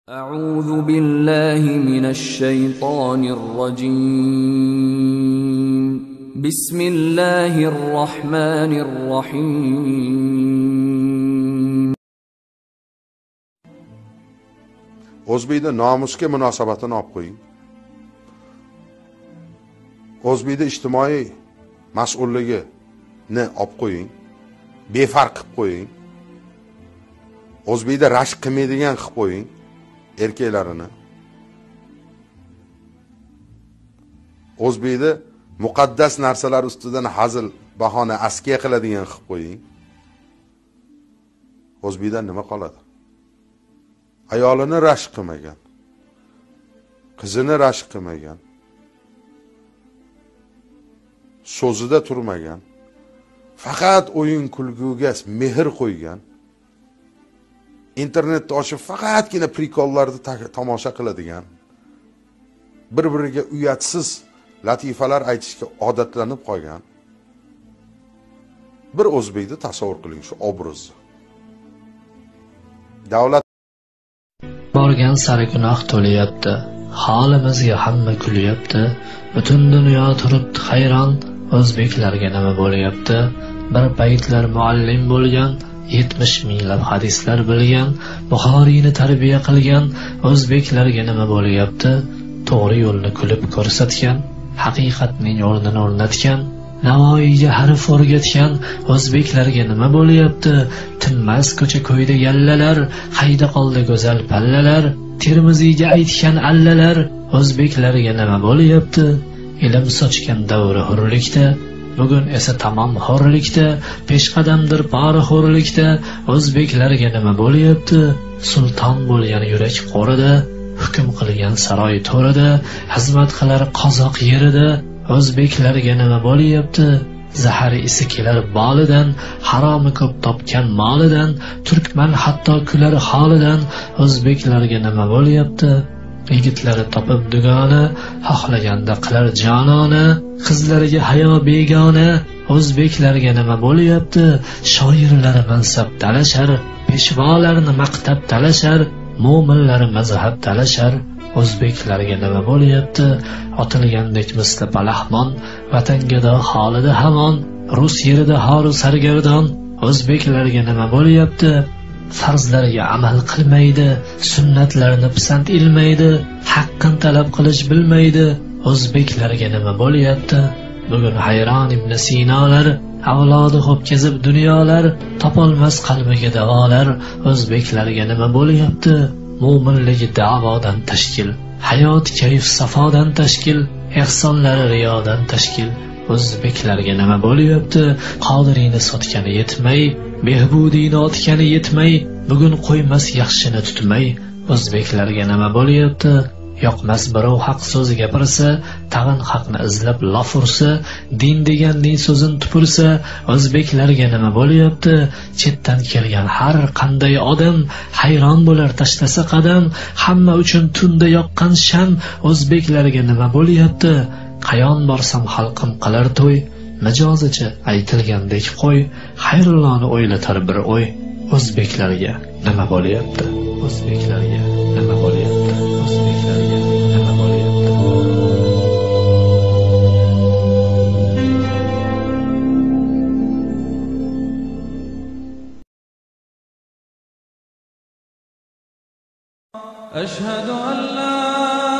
أعوذ بالله من الشيطان الرجيم بسم الله الرحمن الرحيم O'zbekda nomusga munosabatini olib qo'ying. O'zbekda ijtimoiy mas'ulligini olib qo'ying. Befarq qilib qo'ying. O'zbekda rashk qilmaydigan qilib qo'ying erkaklarini. O'zbekda muqaddas narsalar ustidan hazil, bahona, askiya qiladigan qilib qo'ying. O'zbekda nima qoladi? Ayolini rashk qilmagan, qizini rashk qilmagan, so'zida turmagan, faqat o'yin kulguga mehr qo'ygan, internetni ochib faqatgina prikollarni tomosha qiladigan, bir-biriga uyatsiz latifalar aytishga odatlanib qolgan bir o'zbekni tasavvur qiling, shu obrazni. Davlat borgan sari gunoh to'layapti, holimizga hamma kulyapti, butun dunyo turibdi hayron, o'zbeklarga nima bo'lyapti? Bir paytlar muallim bo'lgan, 70 minglab hadislar bilgan, Buxoriyni tarbiya qilgan o'zbeklarga nima bo'lyapti? To'g'ri yo'lni kulib ko'rsatgan, haqiqatning o'rnini o'rnatgan, Navoiyga harf o'rgatgan o'zbeklarga nima bo'lyapti? Tinmas ko'cha-ko'yda yallalar, hayda qoldi go'zal pallalar, Termiziyga aytgan allalar, o'zbeklarga nima bo'lyapti? Ilm sochgan davri hurlikda, bugun esa tamom xo'rlikda, peshqadamdir bari xo'rlikda, o'zbeklarga nima bo'lyapti? Sulton bo'lgan yurak qo'rida, hukm qilgan saroy to'rida, xizmat qilar qozoq yerida, o'zbeklarga nima bo'lyapti? Zahari isi kelar bolidan, haromi ko'p topgan molidan, turkman hatto kular holidan, o'zbeklarga nima bo'lyapti? Yigitlari topib dugona, xohlaganda qilar jonona, qizlariga hayo begona, o'zbeklarga nima bo'lyapti? Shoirlari mansab talashar, peshvolarni maqtab talashar, mo'minlari mazhab talashar, o'zbeklarga nima bo'lyapti? Otilgandek misli palahmon, vatangado holida hamon, rus yerida horu sargardon, o'zbeklarga nima bo'lyapti? Farzlariga amal qilmaydi, sunnatlarni pisand ilmaydi, haqqin talab qilish bilmaydi, o'zbeklarga nima bo'lyapti? Bugun hayron ibn Sinolar, avlodi ho'pkazib dunyolar, topolmas qalbiga davolar, o'zbeklarga nima bo'lyapti? Mo'minligi da'vodan tashkil, hayot kayf safodan tashkil, ehsonlari riyodan tashkil, o'zbeklarga nima bo'lyapti? Qodiriyni sotgani yetmay, behbudiyni otgani yetmay, bugun qo'ymas yaxshini tutmay, o'zbeklarga nima bo'lyapti? Yoqmas birov haq so'z gapirsa, tag'in haqni izlab lof ursa, din deganning so'zin tupursa, o'zbeklarga nima bo'lyapti? Chetdan kelgan har qanday odam hayron bo'lar tashlasa qadam, hamma uchun tunda yoqqan sham, o'zbeklarga nima bo'lyapti? Qayon borsam xalqim qilar to'y, mijozicha aytilgandek qo'y, xayrilloni o'ylatar bir o'y, o'zbeklarga nima bo'lyapti? O'zbeklarga nima bo'lyapti? O'zbeklarga nima bo'lyapti? أشهد أن لا